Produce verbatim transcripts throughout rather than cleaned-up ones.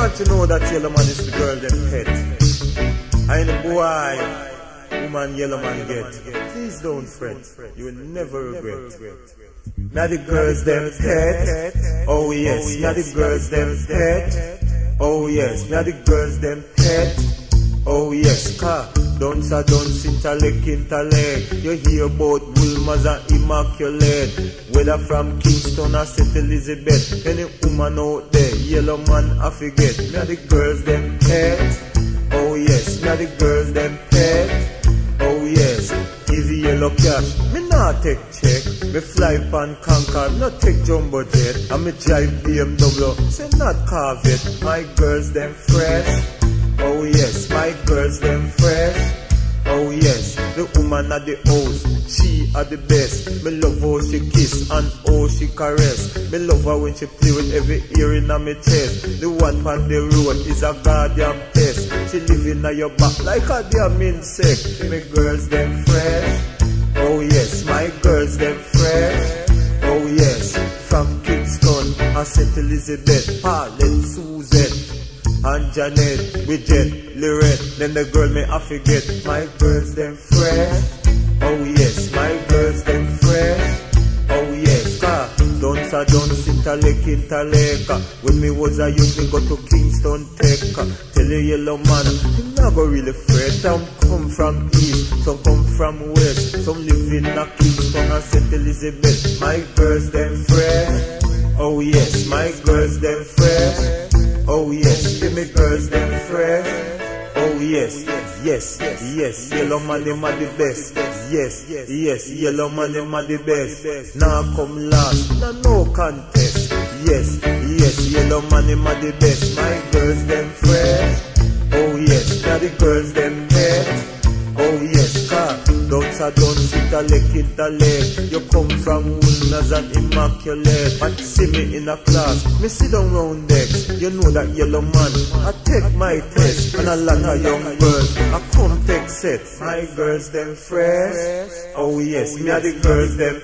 want to know that yellow man is the girl them pet. And the boy, woman yellow man get. Please don't fret, you will never regret. Now the girls them pet. Oh yes, now the girls them pet. Oh yes, now the girls them pet. Oh yes, car. Dance a dance, intellect, intellect. You hear about Wilma's and Immaculate. Whether from Kingston or Saint Elizabeth. Any woman out there, yellow man I forget. Now the girls them pet. Oh yes, now the girls them pet. Oh yes, easy yellow cash. Me not take check. Me fly pan Concord, not take jumbo jet. And me drive B M W, say not Corvette. My girls them fresh. Oh yes, my girls them fresh. Oh yes, the woman at the house, she are the best. Me love how she kiss and how she caress. Me love her when she play with every ear in my chest. The one on the road is a guardian pest. She living on your back like a damn insect. My girls them fresh. Oh yes, my girls them fresh. Oh yes, from Kingston and Saint Elizabeth, Harlem, Susan and Janet, Bridget, Lorette. Then the girl may I forget. My girls them fresh. Oh yes, my girls them fresh. Oh yes, car. Dance a dance, intellect, intellect. When me was a youth, me go to Kingston Tech. Tell a yellow man, he not go really fret. Some come from east, some come from west. Some live in a Kingston and Saint Elizabeth. My girls them fresh. Oh yes, my girls them fresh. Oh yes, give me girls them fresh. Oh yes, yes, yes, yellow man them are the best. Yes, yes, yellow man them are the best. Now come last, now no contest. Yes, yes, yellow man them are the best. My girls them fresh. Oh yes, now the girls them pet. Oh yes, car. Dance a dance, intellect, intellect. You come from Woolners and Immaculate. But see me in a class, me sit down round decks. You know that yellow man, I take my test. And a lot of young girls, I come take set. My girls them fresh. Oh yes, me are the girls them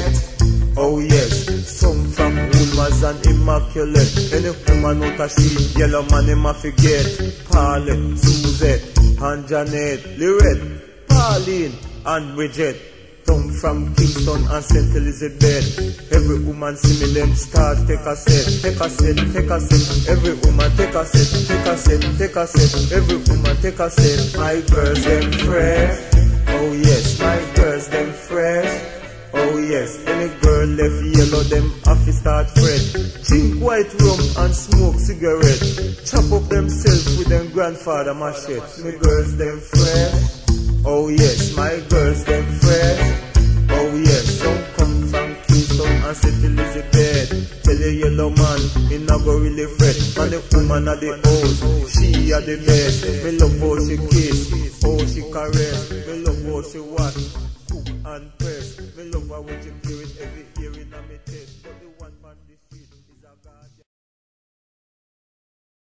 pet. Oh yes, some from Woolmers and Immaculate. Any woman out a street, yellow man them a forget. Paulette, Suzette, and Janet, Lorette, Pauline and Bridget. Come from Kingston and Saint Elizabeth. Every woman see me them start take a set, take a set, take a set. Every woman take a set, take a set, take a set. Every woman take a set. My girls them fresh. Oh yes, my girls them fresh. Oh yes, any girl left yellow them have to start fret. Drink white rum and smoke cigarette. Chop up themselves with them grandfather machete. My girls them fresh. Oh yes, my girls them fresh. Oh yes, some come from Kingston and Saint Elizabeth. Tell a yellow man, he not go really fret. And the woman at the house, she are the best. Me love how she kiss, how she caress. Me love how she wash, cook and press. Me love her when she play with every ear in my chest.